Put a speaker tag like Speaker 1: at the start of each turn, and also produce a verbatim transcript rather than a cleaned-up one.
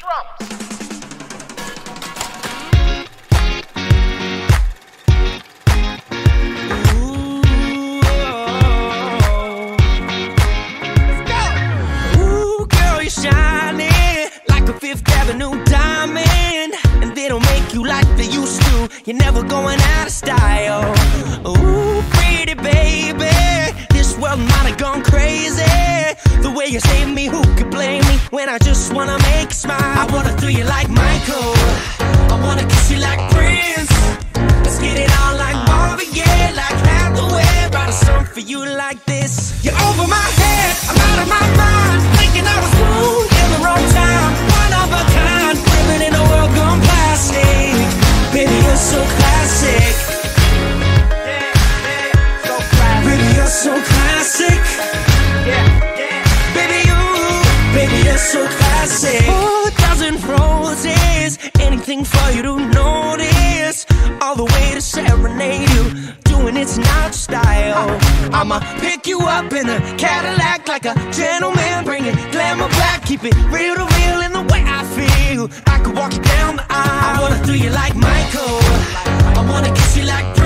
Speaker 1: drums.
Speaker 2: Shining like a Fifth Avenue diamond, and they don't make you like they used to. You're never going out of style. Ooh, pretty baby, this world might have gone crazy. The way you save me, who could blame me when I just wanna make you smile? I wanna throw you like Michael, I wanna kiss you like Prince. Let's get it on like Marvin, yeah, like Hathaway. Write a song for you like this. You're over my head, I'm out of my mind, thinking I was cool in the wrong time. One of a kind, living in a world gone plastic. Baby, you're so classic. Yeah, yeah, so classic. Baby, you're so classic. Yeah, yeah. Baby, you, baby, you're so classic. Oh, a dozen roses, anything for you to notice. All the way to serenade you, doing it's not style. I'ma pick you up in a Cadillac like a gentleman, bring it glamour back, keep it real to real in the way I feel. I could walk you down the aisle. I wanna throw you like Michael, I wanna kiss you like Prince.